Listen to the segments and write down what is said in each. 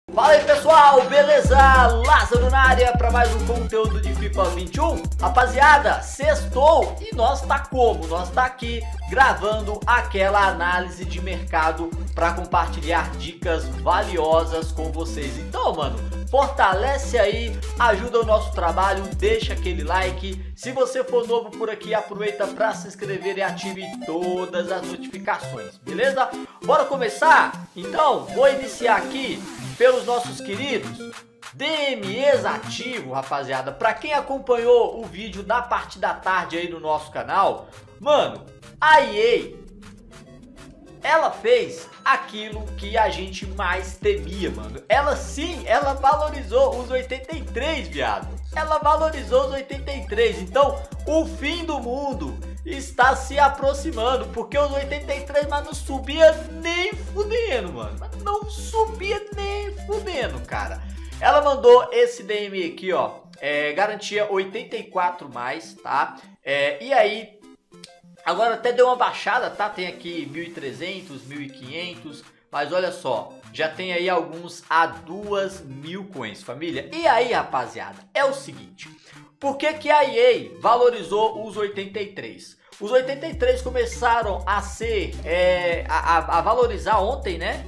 Fala aí pessoal, beleza? Lázaro na área para mais um conteúdo de FIFA 21. Rapaziada, sextou e nós tá como? Nós tá aqui gravando aquela análise de mercado para compartilhar dicas valiosas com vocês. Então, mano, fortalece aí, ajuda o nosso trabalho, deixa aquele like. Se você for novo por aqui, aproveita para se inscrever e ative todas as notificações, beleza? Bora começar? Então, vou iniciar aqui pelos nossos queridos DMEs ativo, rapaziada. Pra quem acompanhou o vídeo da parte da tarde aí no nosso canal, mano, a EA, ela fez aquilo que a gente mais temia, mano. Ela sim, ela valorizou os 83, viado. Ela valorizou os 83. Então, o fim do mundo está se aproximando, porque os 83, mas não subia nem fudendo, mano. Mas não subia nem fudendo, cara. Ela mandou esse DME aqui, ó. Garantia 84 mais, tá? E aí, agora até deu uma baixada, tá? Tem aqui 1.300, 1.500, mas olha só, já tem aí alguns a 2.000 coins, família. E aí, rapaziada, é o seguinte, por que que a EA valorizou os 83? Os 83 começaram a ser, a valorizar ontem, né?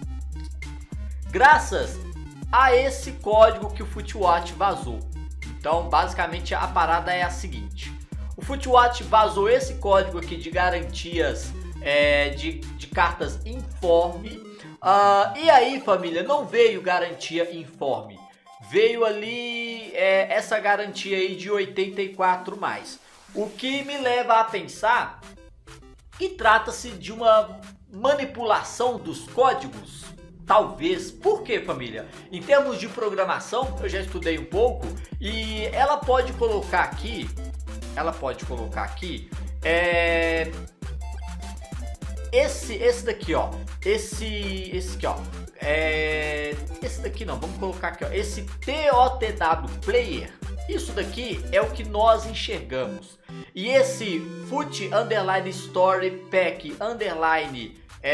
Graças a esse código que o FUTWatch vazou. Então, basicamente, a parada é a seguinte. O FUTWatch vazou esse código aqui de garantias de cartas informe. E aí, família, não veio garantia informe. Veio ali essa garantia aí de 84 mais. O que me leva a pensar que trata-se de uma manipulação dos códigos. Talvez. Por quê, família? Em termos de programação, eu já estudei um pouco e ela pode colocar aqui, esse daqui, ó, esse aqui, ó, esse daqui não, vamos colocar aqui, ó, esse TOTW Player, isso daqui é o que nós enxergamos, e esse FUT Underline Story Pack Underline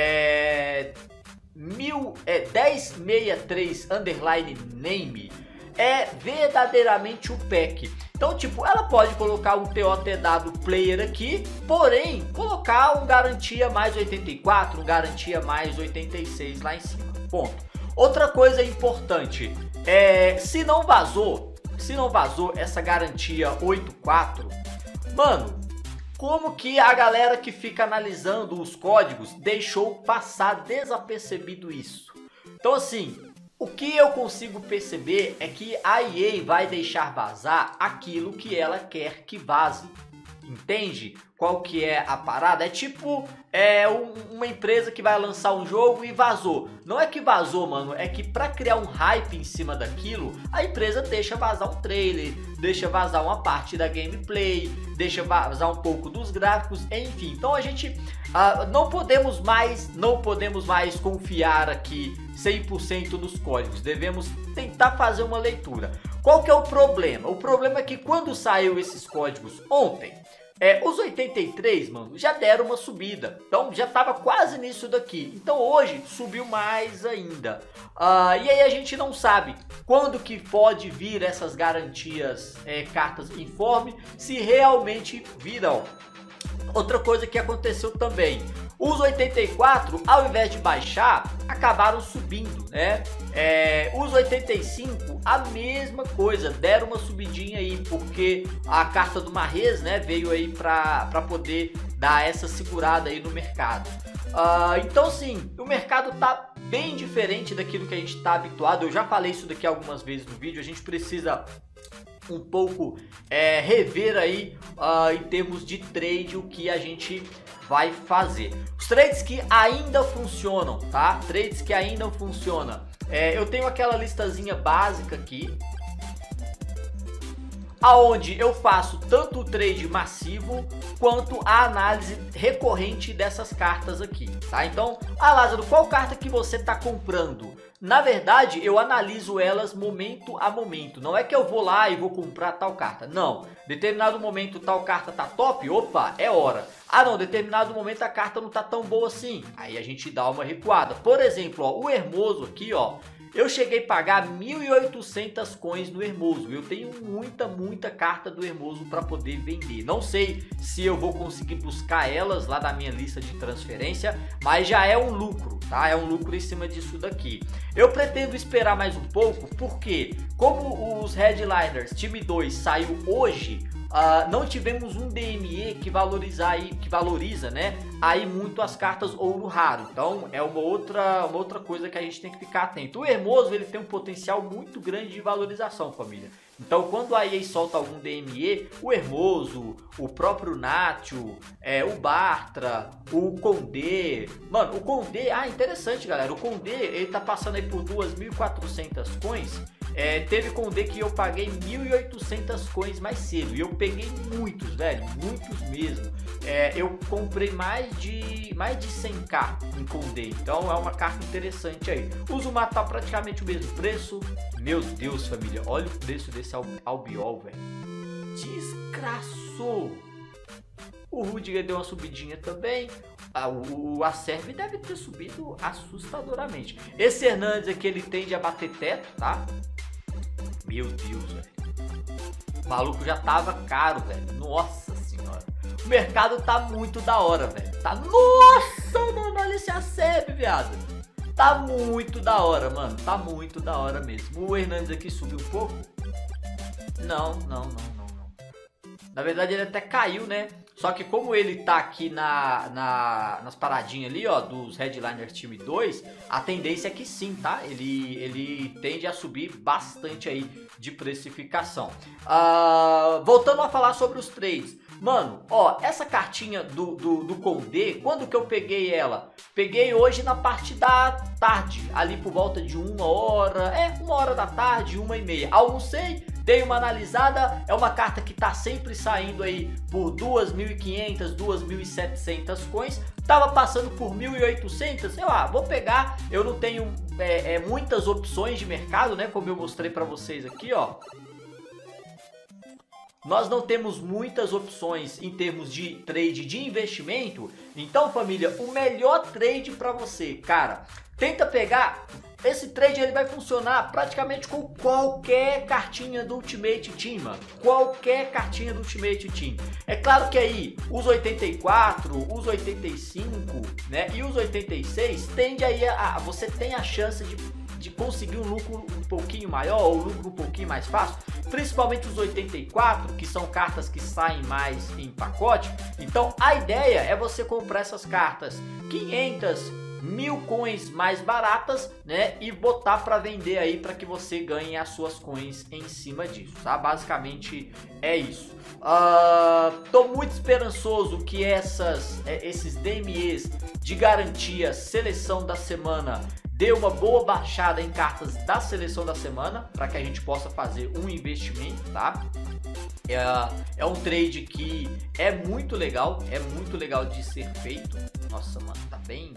1063 Underline Name é verdadeiramente o pack. Então, tipo, ela pode colocar um TOTW Player aqui, porém, colocar um garantia mais 84, um garantia mais 86 lá em cima. Ponto. Outra coisa importante, se não vazou essa garantia 84, mano, como que a galera que fica analisando os códigos deixou passar desapercebido isso? Então, assim, o que eu consigo perceber é que a EA vai deixar vazar aquilo que ela quer que vaze. Entende qual que é a parada? É tipo uma empresa que vai lançar um jogo e vazou. Não é que vazou, mano, é que pra criar um hype em cima daquilo, a empresa deixa vazar um trailer, deixa vazar uma parte da gameplay, deixa vazar um pouco dos gráficos, enfim. Então a gente não podemos mais confiar aqui 100% nos códigos. Devemos tentar fazer uma leitura. Qual que é o problema? O problema é que quando saiu esses códigos ontem, os 83, mano, já deram uma subida. Então já tava quase nisso daqui. Então hoje subiu mais ainda. E aí a gente não sabe quando que pode vir essas garantias, cartas informe, se realmente virão. Outra coisa que aconteceu também, os 84, ao invés de baixar, acabaram subindo, né? Os 85, a mesma coisa, deram uma subidinha aí, porque a carta do Mahrez, né, veio aí pra poder dar essa segurada aí no mercado. Então, sim, o mercado tá bem diferente daquilo que a gente tá habituado. Eu já falei isso daqui algumas vezes no vídeo, a gente precisa um pouco rever aí em termos de trade o que a gente vai fazer. Os trades que ainda funcionam, tá? Trades que ainda funcionam. Eu tenho aquela listazinha básica aqui, aonde eu faço tanto o trade massivo quanto a análise recorrente dessas cartas aqui, tá? Então, Lázaro, qual carta que você tá comprando? Na verdade, eu analiso elas momento a momento. Não é que eu vou lá e vou comprar tal carta. Não. Determinado momento tal carta tá top. Opa, é hora. Ah não, determinado momento a carta não tá tão boa assim. Aí a gente dá uma recuada. Por exemplo, ó, o Hermoso aqui, ó. Eu cheguei a pagar 1.800 coins no Hermoso. Eu tenho muita carta do Hermoso para poder vender. Não sei se eu vou conseguir buscar elas lá da minha lista de transferência, mas já é um lucro, tá? É um lucro em cima disso daqui. Eu pretendo esperar mais um pouco, porque como os Headliners Time 2 saiu hoje, não tivemos um DME que valoriza, né, aí muito as cartas ouro raro. Então é uma outra coisa que a gente tem que ficar atento. O Hermoso, ele tem um potencial muito grande de valorização, família. Então quando a EA solta algum DME, o Hermoso, o próprio Nacho, o Bartra, o Condé, mano, o Condé, interessante, galera, o Condé, ele tá passando aí por 2.400 coins. Teve Condé que eu paguei 1.800 coins mais cedo. E eu peguei muitos, velho. Muitos mesmo. Eu comprei mais de 100k em Condé. Então é uma carta interessante aí. O Zuma tá praticamente o mesmo preço. Meu Deus, família. Olha o preço desse Albiol, velho. Desgraçou. O Rudiger deu uma subidinha também. O Acerbi deve ter subido assustadoramente. Esse Hernandes aqui, ele tende a bater teto, tá? Meu Deus, velho. O maluco já tava caro, velho. Nossa senhora. O mercado tá muito da hora, velho. Tá... Nossa, mano. Olha esse Acerbi, viado. Tá muito da hora, mano. Tá muito da hora mesmo. O Hernandes aqui subiu um pouco? Não. Na verdade, ele até caiu, né? Só que como ele tá aqui nas paradinhas ali, ó, dos Headliners Time 2, a tendência é que sim, tá? Ele tende a subir bastante aí de precificação. Voltando a falar sobre os trades. Mano, ó, essa cartinha do Condé, quando que eu peguei ela? Peguei hoje na parte da tarde, ali por volta de 1 hora, 1 hora da tarde, 1h30. Almocei, dei uma analisada, é uma carta que tá sempre saindo aí por 2.500, 2.700 coins. Tava passando por 1.800, sei lá, vou pegar. Eu não tenho muitas opções de mercado, né, como eu mostrei pra vocês aqui, ó. Nós não temos muitas opções em termos de trade de investimento. Então, família, o melhor trade para você, cara, tenta pegar... Esse trade ele vai funcionar praticamente com qualquer cartinha do Ultimate Team, mano. Qualquer cartinha do Ultimate Team. É claro que aí os 84, os 85, né, e os 86 tende aí você tem a chance de conseguir um lucro um pouquinho maior ou um lucro um pouquinho mais fácil, principalmente os 84, que são cartas que saem mais em pacote. Então a ideia é você comprar essas cartas 500, 1.000 coins mais baratas, né, e botar para vender aí para que você ganhe as suas coins em cima disso, tá? Basicamente é isso. Tô muito esperançoso que esses DMEs de garantia seleção da semana dê uma boa baixada em cartas da seleção da semana, para que a gente possa fazer um investimento, tá? É um trade que é muito legal de ser feito. Nossa, mano, tá bem...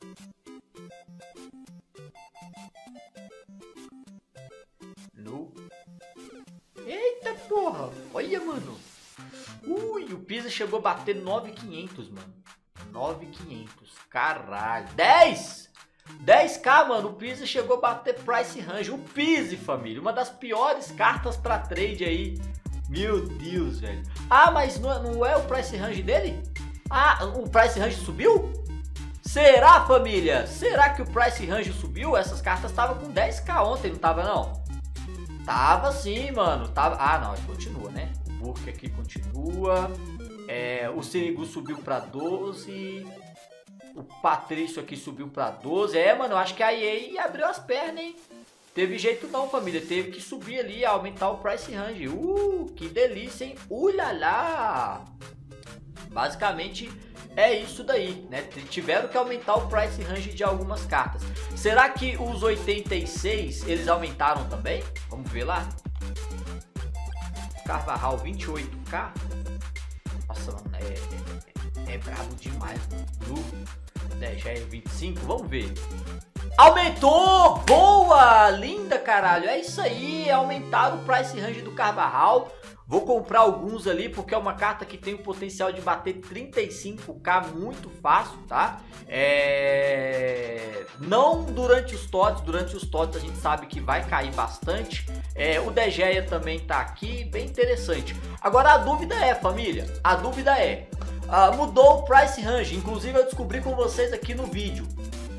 Eita porra, olha, mano. Ui, o Pizza chegou a bater 9.500, mano. 9.500, caralho. 10k, mano, o Pizza chegou a bater price range. O Pizza, família, uma das piores cartas pra trade aí. Meu Deus, velho. Mas não é o price range dele? O price range subiu? Será, família? Será que o price range subiu? Essas cartas estavam com 10k ontem, não tava não? Tava sim, mano. Tava... não, continua, né? O Burke aqui continua. O Sirigu subiu pra 12. O Patrício aqui subiu pra 12. Mano, eu acho que a EA abriu as pernas, hein? Teve jeito não, família. Teve que subir ali, aumentar o price range. Que delícia, hein? Ulala! Basicamente é isso daí, né? Tiveram que aumentar o price range de algumas cartas. Será que os 86 eles aumentaram também? Vamos ver lá. Carvajal 28k. Nossa, mano, é brabo demais, mano. Já é 25, vamos ver. Aumentou! Boa! Linda, caralho. É isso aí, aumentaram o price range do Carvajal. Vou comprar alguns ali porque é uma carta que tem o potencial de bater 35k muito fácil, tá? Não durante os TOTS a gente sabe que vai cair bastante. O Degeia também tá aqui, bem interessante. Agora a dúvida é, família, mudou o price range, inclusive eu descobri com vocês aqui no vídeo.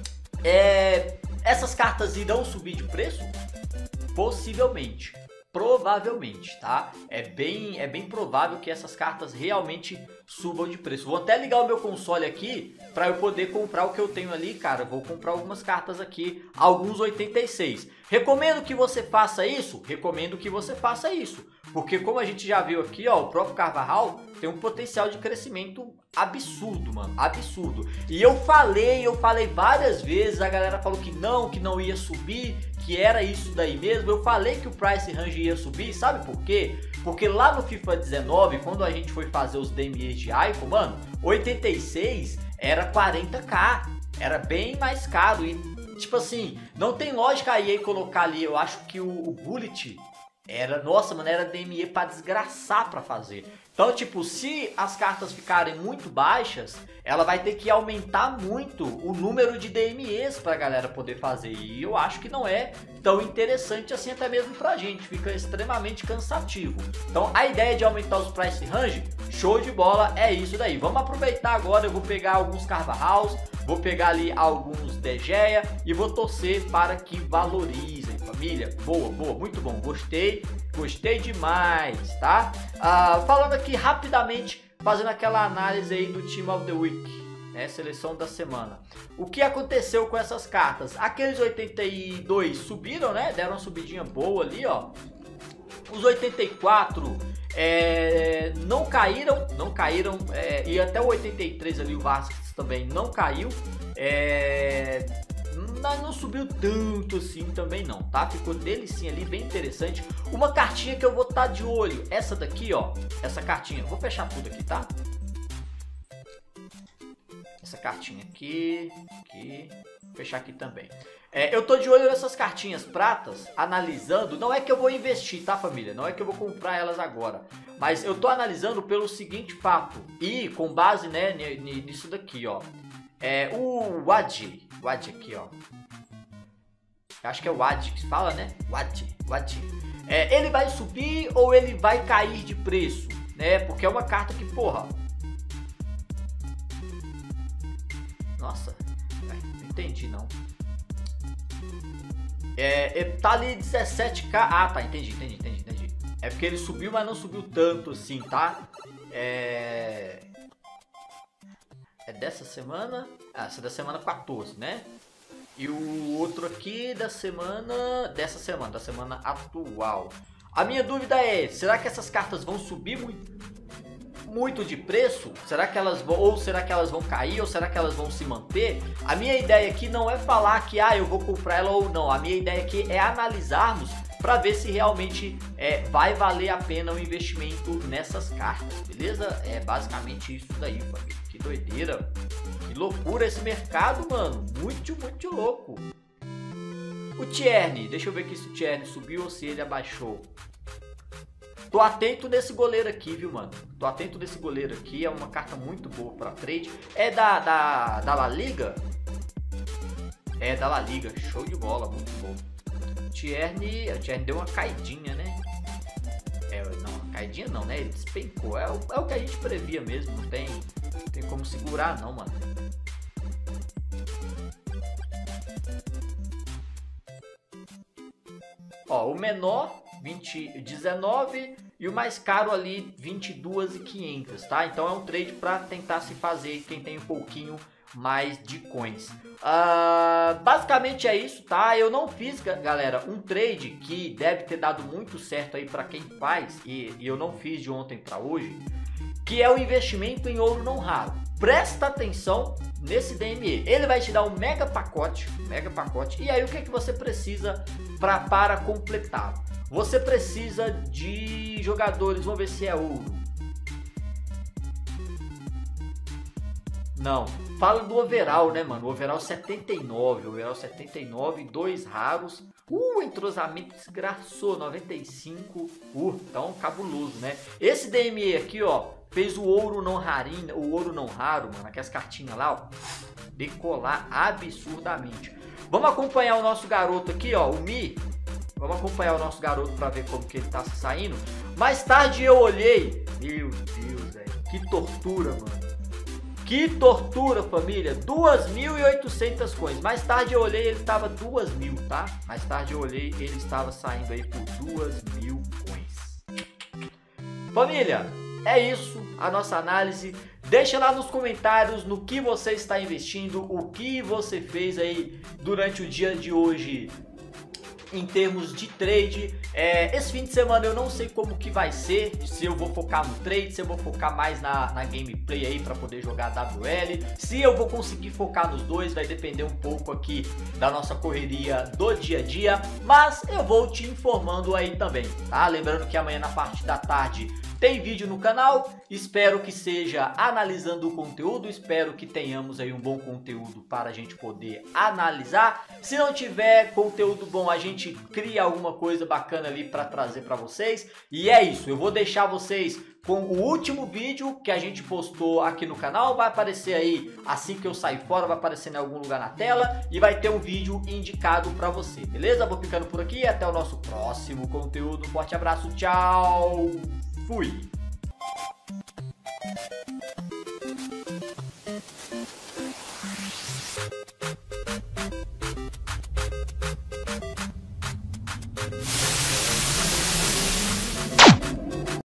Essas cartas irão subir de preço? Possivelmente. Provavelmente, tá? É bem provável que essas cartas realmente subam de preço. Vou até ligar o meu console aqui para eu poder comprar o que eu tenho ali, cara. Vou comprar algumas cartas aqui, alguns 86. Recomendo que você faça isso? Recomendo que você faça isso. Porque como a gente já viu aqui, ó, o próprio Carvajal tem um potencial de crescimento absurdo, mano, absurdo. E eu falei várias vezes, a galera falou que não ia subir, que era isso daí mesmo. Eu falei que o price range ia subir, sabe por quê? Porque lá no FIFA 19, quando a gente foi fazer os DMEs de Icon, mano, 86 era 40k, era bem mais caro. E tipo assim, não tem lógica a EA colocar ali, eu acho que o Bullet era, nossa, mano, era DME pra desgraçar pra fazer. Então, tipo, se as cartas ficarem muito baixas, ela vai ter que aumentar muito o número de DMEs pra galera poder fazer. E eu acho que não é tão interessante assim até mesmo pra gente. Fica extremamente cansativo. Então, a ideia de aumentar os price range, show de bola, é isso daí. Vamos aproveitar agora, eu vou pegar alguns Carvajals, vou pegar ali alguns Degeia e vou torcer para que valorizem, família. Boa, muito bom, gostei demais, tá? Falando aqui rapidamente, fazendo aquela análise aí do Team of the Week, né? Seleção da semana. O que aconteceu com essas cartas? Aqueles 82 subiram, né? Deram uma subidinha boa ali, ó. Os 84 não caíram, e até o 83 ali, o Vasquez também não caiu. Não subiu tanto assim também não, tá? Ficou delicinha ali, bem interessante. Uma cartinha que eu vou estar de olho, essa daqui, ó, essa cartinha, vou fechar tudo aqui, tá? Essa cartinha aqui, vou fechar aqui também. Eu tô de olho nessas cartinhas pratas, analisando, não é que eu vou investir, tá, família? Não é que eu vou comprar elas agora, mas eu tô analisando pelo seguinte fato, e com base, né, nisso daqui, ó. O Wadi aqui, ó. Acho que é o Wadi que se fala, né? Wadi. Ele vai subir ou ele vai cair de preço, né? Porque é uma carta que, porra. Nossa, não entendi não. Tá ali 17k. Ah, tá, entendi. É porque ele subiu, mas não subiu tanto assim, tá? É dessa semana. Essa é da semana 14, né? E o outro aqui da semana atual. A minha dúvida é, será que essas cartas vão subir muito de preço? Será que elas vão cair, ou será que elas vão se manter? A minha ideia aqui não é falar que eu vou comprar ela ou não. A minha ideia aqui é analisarmos para ver se realmente vai valer a pena o investimento nessas cartas, beleza? É basicamente isso daí, família. Que doideira, que loucura esse mercado, mano, muito louco. O Tierney, deixa eu ver aqui se o Tierney subiu ou se ele abaixou. Tô atento nesse goleiro aqui, viu, mano? Tô atento nesse goleiro aqui, é uma carta muito boa para trade. É da La Liga? É da La Liga, show de bola, muito bom. O Tierney deu uma caidinha, né? Não, caidinha não, né? Ele despencou. É o que a gente previa mesmo, não tem como segurar não, mano. Ó, o menor 19 e o mais caro ali 22.500, tá? Então é um trade para tentar se fazer quem tem um pouquinho mais de coins. Basicamente é isso, tá? Eu não fiz, galera, um trade que deve ter dado muito certo aí para quem faz, e eu não fiz de ontem para hoje, que é o investimento em ouro não raro. Presta atenção nesse DME, ele vai te dar um mega pacote, e aí o que você precisa para completar? Você precisa de jogadores, vamos ver se é ouro. Não, fala do overall, né, mano? O overall 79, overall 79, 2 raros. Entrosamento desgraçou, 95. Então cabuloso, né? Esse DME aqui, ó, fez o ouro não rarinho, o ouro não raro, mano. Aquelas cartinhas lá, ó, decolar absurdamente. Vamos acompanhar o nosso garoto aqui, ó, o Mi. Vamos acompanhar o nosso garoto pra ver como que ele tá saindo. Mais tarde eu olhei. Meu Deus, velho. Que tortura, mano. Que tortura, família. 2.800 coins. Mais tarde eu olhei, ele tava 2.000, tá? Mais tarde eu olhei, ele estava saindo aí por 2.000 coins. Família, é isso. A nossa análise. Deixa lá nos comentários no que você está investindo. O que você fez aí durante o dia de hoje em termos de trade. Esse fim de semana eu não sei como que vai ser, se eu vou focar no trade, se eu vou focar mais na gameplay aí para poder jogar WL, se eu vou conseguir focar nos dois, vai depender um pouco aqui da nossa correria do dia a dia, mas eu vou te informando aí também, tá? Lembrando que amanhã na parte da tarde tem vídeo no canal, espero que seja analisando o conteúdo, espero que tenhamos aí um bom conteúdo para a gente poder analisar. Se não tiver conteúdo bom, a gente cria alguma coisa bacana ali para trazer para vocês. E é isso, eu vou deixar vocês com o último vídeo que a gente postou aqui no canal, vai aparecer aí assim que eu sair fora, vai aparecer em algum lugar na tela e vai ter um vídeo indicado para você, beleza? Vou ficando por aqui, até o nosso próximo conteúdo, um forte abraço, tchau! Fui!